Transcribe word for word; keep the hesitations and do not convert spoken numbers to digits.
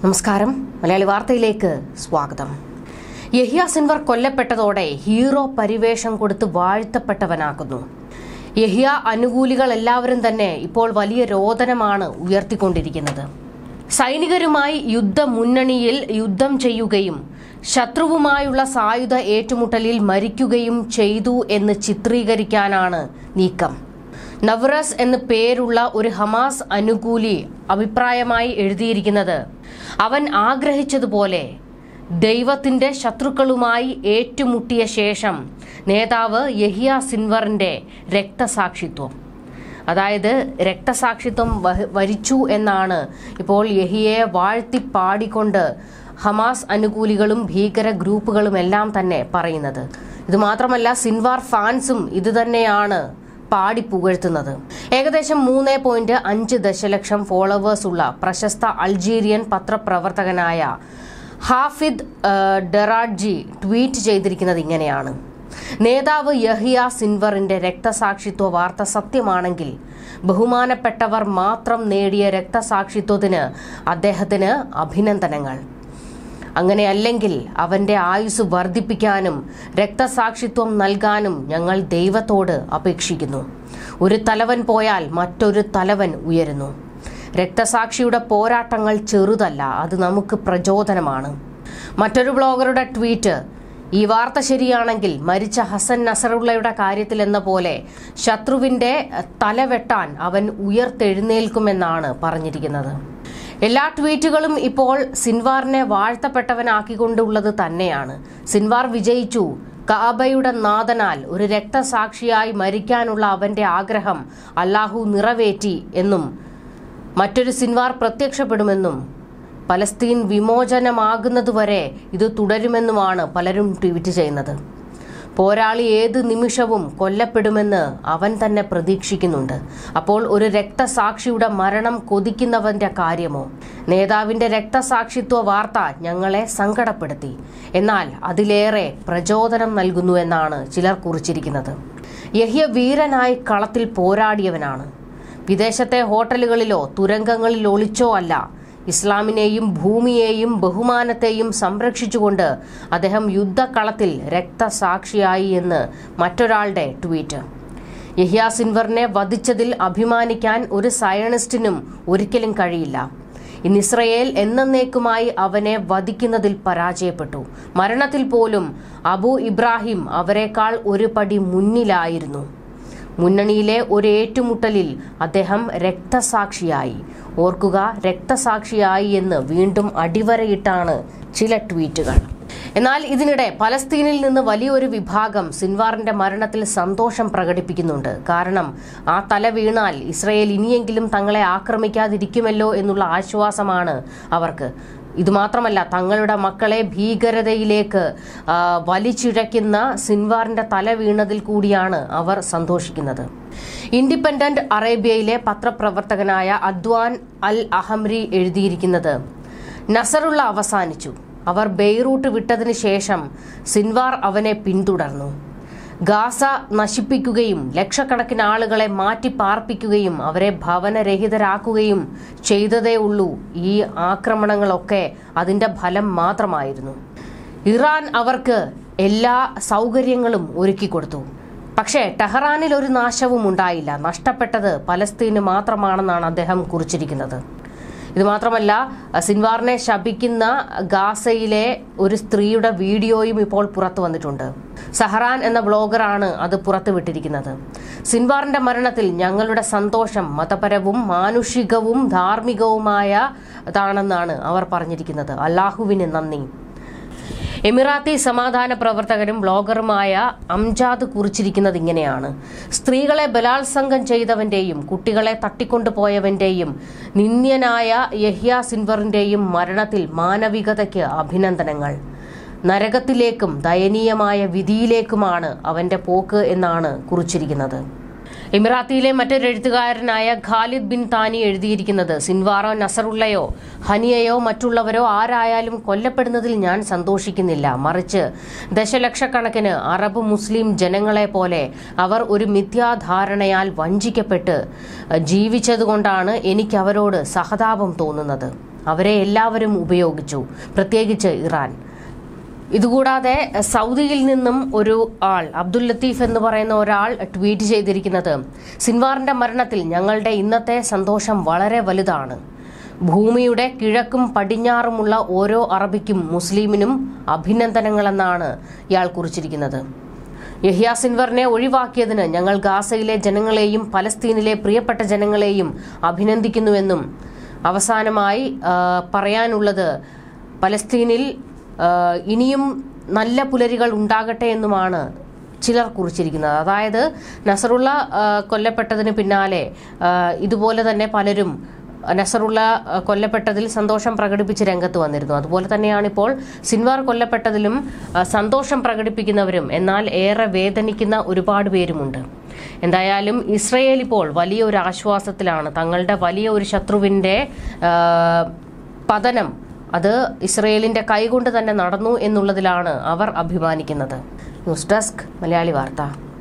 നമസ്കാരം. മലയാളി വാർത്തയിലേക്ക് സ്വാഗതം. യഹ്യ സിൻവർ കൊല്ലപ്പെട്ടതോടെ ഹീറോ പരിവേഷം കൊടുത്ത് വാഴ്ത്തപ്പെട്ടവനാകുന്നു. യഹ്യ അനുകൂലികൾ എല്ലാവരും തന്നെ ഇപ്പോൾ വലിയ രോദനമാണ് ഉയർത്തിക്കൊണ്ടിരിക്കുന്നത്. സൈനികരുമായി യുദ്ധമുന്നണിയിൽ യുദ്ധം ചെയ്യുകയും ശത്രുവുമായുള്ള സായുധ ഏറ്റുമുട്ടലിൽ മരിക്കുകയും ചെയ്തു എന്ന് ചിത്രീകരിക്കാനാണ് നീക്കം. നവറസ് എന്ന് പേരുള്ള ഒരു ഹമാസ് അനുകൂലി അഭിപ്രായമായി എഴുതിയിരിക്കുന്നത്, അവൻ ആഗ്രഹിച്ചതുപോലെ ദൈവത്തിന്റെ ശത്രുക്കളുമായി ഏറ്റുമുട്ടിയ ശേഷം നേതാവ് യഹ്യ സിൻവറിന്റെ രക്തസാക്ഷിത്വം, അതായത് രക്തസാക്ഷിത്വം വരിച്ചു എന്നാണ് ഇപ്പോൾ യഹ്യയെ വാഴ്ത്തി പാടിക്കൊണ്ട് ഹമാസ് അനുകൂലികളും ഭീകര ഗ്രൂപ്പുകളും എല്ലാം തന്നെ പറയുന്നത്. ഇത് മാത്രമല്ല, സിൻവാർ ഫാൻസും ഇത് തന്നെയാണ് പാടി പുകഴ്ത്തുന്നത്. ഏകദേശം മൂന്ന് പോയിന്റ് അഞ്ച് ദശലക്ഷം ഫോളോവേഴ്സ് ഉള്ള പ്രശസ്ത അൾജീരിയൻ പത്രപ്രവർത്തകനായ ഹാഫിദ് ഡെറാഡ്ജി ട്വീറ്റ് ചെയ്തിരിക്കുന്നത് ഇങ്ങനെയാണ്: നേതാവ് യഹ്യ സിൻവറിന്റെ രക്തസാക്ഷിത്വ വാർത്ത സത്യമാണെങ്കിൽ ബഹുമാനപ്പെട്ടവർ മാത്രം നേടിയ രക്തസാക്ഷിത്വത്തിന് അദ്ദേഹത്തിന് അഭിനന്ദനങ്ങൾ. അങ്ങനെയല്ലെങ്കിൽ അവന്റെ ആയുസ് വർദ്ധിപ്പിക്കാനും രക്തസാക്ഷിത്വം നൽകാനും ഞങ്ങൾ ദൈവത്തോട് അപേക്ഷിക്കുന്നു. ഒരു തലവൻ പോയാൽ മറ്റൊരു തലവൻ ഉയരുന്നു. രക്തസാക്ഷിയുടെ പോരാട്ടങ്ങൾ ചെറുതല്ല, അത് നമുക്ക് പ്രചോദനമാണ്. മറ്റൊരു ബ്ലോഗറുടെ ട്വീറ്റ്: ഈ വാർത്ത ശരിയാണെങ്കിൽ മരിച്ച ഹസൻ നസറുള്ളയുടെ കാര്യത്തിൽ എന്ന പോലെ ശത്രുവിന്റെ തലവെട്ടാൻ അവൻ ഉയർത്തെഴുന്നേൽക്കുമെന്നാണ് പറഞ്ഞിരിക്കുന്നത്. എല്ലാ ട്വീറ്റുകളും ഇപ്പോൾ സിൻവാറിനെ വാഴ്ത്തപ്പെട്ടവനാക്കിക്കൊണ്ടുള്ളത് തന്നെയാണ്. സിൻവാർ വിജയിച്ചു. കഅബയുടെ നാഥനാൽ ഒരു രക്തസാക്ഷിയായി മരിക്കാനുള്ള അവന്റെ ആഗ്രഹം അല്ലാഹു നിറവേറ്റി എന്നും മറ്റൊരു സിൻവാർ പ്രത്യക്ഷപ്പെടുമെന്നും പലസ്തീൻ വിമോചനമാകുന്നതുവരെ ഇത് തുടരുമെന്നുമാണ് പലരും ട്വീറ്റ് ചെയ്യുന്നത്. പോരാളി ഏത് നിമിഷവും കൊല്ലപ്പെടുമെന്ന് അവൻ തന്നെ പ്രതീക്ഷിക്കുന്നുണ്ട്. അപ്പോൾ ഒരു രക്തസാക്ഷിയുടെ മരണം കൊതിക്കുന്നവന്റെ കാര്യമോ? നേതാവിന്റെ രക്തസാക്ഷിത്വ വാർത്ത ഞങ്ങളെ സങ്കടപ്പെടുത്തി, എന്നാൽ അതിലേറെ പ്രചോദനം നൽകുന്നു എന്നാണ് ചിലർ കുറിച്ചിരിക്കുന്നത്. യഹ്യ വീരനായി കളത്തിൽ പോരാടിയവനാണ്. വിദേശത്തെ ഹോട്ടലുകളിലോ തുരങ്കങ്ങളിൽ ഒളിച്ചോ അല്ല, ഇസ്ലാമിനെയും ഭൂമിയെയും ബഹുമാനത്തെയും സംരക്ഷിച്ചുകൊണ്ട് അദ്ദേഹം യുദ്ധക്കളത്തിൽ രക്തസാക്ഷിയായി എന്ന് മറ്റൊരാളുടെ ട്വീറ്റ്. യഹ്യ സിൻവറിനെ വധിച്ചതിൽ അഭിമാനിക്കാൻ ഒരു സയണിസ്റ്റിനും ഒരിക്കലും കഴിയില്ല. ഇന്ന് ഇസ്രയേൽ എന്നേക്കുമായി അവനെ വധിക്കുന്നതിൽ പരാജയപ്പെട്ടു. മരണത്തിൽ പോലും അബു ഇബ്രാഹിം അവരെക്കാൾ ഒരു പടി മുന്നിലായിരുന്നു. മുന്നണിയിലെ ഒരു ഏറ്റുമുട്ടലിൽ അദ്ദേഹം രക്തസാക്ഷിയായി. ഓർക്കുക, രക്തസാക്ഷിയായി എന്ന് വീണ്ടും അടിവരയിട്ടാണ് ചില ട്വീറ്റുകൾ. എന്നാൽ ഇതിനിടെ പലസ്തീനിൽ നിന്ന് വലിയൊരു വിഭാഗം സിൻവാറിന്റെ മരണത്തിൽ സന്തോഷം പ്രകടിപ്പിക്കുന്നുണ്ട്. കാരണം ആ തല വീണാൽ ഇസ്രയേൽ ഇനിയെങ്കിലും തങ്ങളെ ആക്രമിക്കാതിരിക്കുമല്ലോ എന്നുള്ള ആശ്വാസമാണ് അവർക്ക്. ഇതുമാത്രമല്ല, തങ്ങളുടെ മക്കളെ ഭീകരതയിലേക്ക് വലിച്ചിഴയ്ക്കുന്ന സിൻവാറിന്റെ തല വീണതിൽ കൂടിയാണ് അവർ സന്തോഷിക്കുന്നത്. ഇൻഡിപെൻഡന്റ് അറേബ്യയിലെ പത്രപ്രവർത്തകനായ അദ്വാൻ അൽ അഹമ്രി എഴുതിയിരിക്കുന്നത്, നസറുള്ള അവസാനിച്ചു. അവർ ബെയ്റൂട്ട് വിട്ടതിന് ശേഷം സിൻവാർ അവനെ പിന്തുടർന്നു. ഗാസ നശിപ്പിക്കുകയും ലക്ഷക്കണക്കിന് ആളുകളെ മാറ്റി പാർപ്പിക്കുകയും അവരെ ഭവനരഹിതരാക്കുകയും ചെയ്തതേ ഉള്ളൂ. ഈ ആക്രമണങ്ങളൊക്കെ അതിന്റെ ഫലം മാത്രമായിരുന്നു. ഇറാൻ അവർക്ക് എല്ലാ സൗകര്യങ്ങളും ഒരുക്കിക്കൊടുത്തു. പക്ഷേ ടെഹ്റാനിൽ ഒരു നാശവും ഉണ്ടായില്ല. നഷ്ടപ്പെട്ടത് പലസ്തീന് മാത്രമാണെന്നാണ് അദ്ദേഹം കുറിച്ചിരിക്കുന്നത്. ഇത് മാത്രമല്ല, സിൻവാറിനെ ശപിക്കുന്ന ഗാസയിലെ ഒരു സ്ത്രീയുടെ വീഡിയോയും ഇപ്പോൾ പുറത്തു വന്നിട്ടുണ്ട്. സഹറാൻ എന്ന ബ്ലോഗറാണ് അത് പുറത്തുവിട്ടിരിക്കുന്നത്. സിൻവാറിന്റെ മരണത്തിൽ ഞങ്ങളുടെ സന്തോഷം മതപരവും മാനുഷികവും ധാർമ്മികവുമായതാണെന്നാണ് അവർ പറഞ്ഞിരിക്കുന്നത്. അല്ലാഹുവിന് നന്ദി. എമിറാത്തി സമാധാന പ്രവർത്തകരും ബ്ലോഗറുമായ അംജാദ് കുറിച്ചിരിക്കുന്നത് ഇങ്ങനെയാണ്: സ്ത്രീകളെ ബലാത്സംഗം ചെയ്തവന്റെയും കുട്ടികളെ തട്ടിക്കൊണ്ടുപോയവന്റെയും നിന്ദ്യനായ യഹ്യ സിൻവറിന്റെയും മരണത്തിൽ മാനവികതയ്ക്ക് അഭിനന്ദനങ്ങൾ. നരകത്തിലേക്കും ദയനീയമായ വിധിയിലേക്കുമാണ് അവന്റെ പോക്ക് എന്നാണ് കുറിച്ചിരിക്കുന്നത്. എമിറാത്തിയിലെ മറ്റൊരു എഴുത്തുകാരനായ ഖാലിദ് ബിൻ താനി എഴുതിയിരിക്കുന്നത്, സിൻവാറോ നസറുള്ളയോ ഹനിയയോ മറ്റുള്ളവരോ ആരായാലും കൊല്ലപ്പെടുന്നതിൽ ഞാൻ സന്തോഷിക്കുന്നില്ല. മറിച്ച് ദശലക്ഷക്കണക്കിന് അറബ് മുസ്ലിം ജനങ്ങളെ പോലെ അവർ ഒരു മിഥ്യാധാരണയാൽ വഞ്ചിക്കപ്പെട്ട് ജീവിച്ചതുകൊണ്ടാണ് എനിക്ക് അവരോട് സഹതാപം തോന്നുന്നത്. അവരെ എല്ലാവരും ഉപയോഗിച്ചു, പ്രത്യേകിച്ച് ഇറാൻ. ഇതുകൂടാതെ സൗദിയിൽ നിന്നും ഒരു ആൾ, അബ്ദുൽ ലത്തീഫ് എന്ന് പറയുന്ന ഒരാൾ ട്വീറ്റ് ചെയ്തിരിക്കുന്നത്, സിൻവാറിന്റെ മരണത്തിൽ ഞങ്ങളുടെ ഇന്നത്തെ സന്തോഷം വളരെ വലുതാണ്. ഭൂമിയുടെ കിഴക്കും പടിഞ്ഞാറുമുള്ള ഓരോ അറബിക്കും മുസ്ലിമിനും അഭിനന്ദനങ്ങളെന്നാണ് ഇയാൾ കുറിച്ചിരിക്കുന്നത്. യഹ്യ സിൻവറിനെ ഒഴിവാക്കിയതിന് ഞങ്ങൾ ഗാസയിലെ ജനങ്ങളെയും പലസ്തീനിലെ പ്രിയപ്പെട്ട ജനങ്ങളെയും അഭിനന്ദിക്കുന്നുവെന്നും അവസാനമായി പറയാനുള്ളത് പലസ്തീനിൽ ഇനിയും നല്ല പുലരികൾ ഉണ്ടാകട്ടെ എന്നുമാണ് ചിലർ കുറിച്ചിരിക്കുന്നത്. അതായത് നസറുള്ള കൊല്ലപ്പെട്ടതിന് പിന്നാലെ ഇതുപോലെ തന്നെ പലരും നസറുള്ള കൊല്ലപ്പെട്ടതിൽ സന്തോഷം പ്രകടിപ്പിച്ച് രംഗത്ത് വന്നിരുന്നു. അതുപോലെ തന്നെയാണ് ഇപ്പോൾ സിൻവാർ കൊല്ലപ്പെട്ടതിലും സന്തോഷം പ്രകടിപ്പിക്കുന്നവരും എന്നാൽ ഏറെ വേദനിക്കുന്ന ഒരുപാട് പേരുമുണ്ട്. എന്തായാലും ഇസ്രയേൽ ഇപ്പോൾ വലിയൊരു ആശ്വാസത്തിലാണ്. തങ്ങളുടെ വലിയ ഒരു ശത്രുവിന്റെ പതനം അത് ഇസ്രയേലിന്റെ കൈകൊണ്ട് തന്നെ നടന്നു എന്നുള്ളതിലാണ് അവർ അഭിമാനിക്കുന്നത്. ന്യൂസ് ഡെസ്ക് മലയാളി വാർത്ത.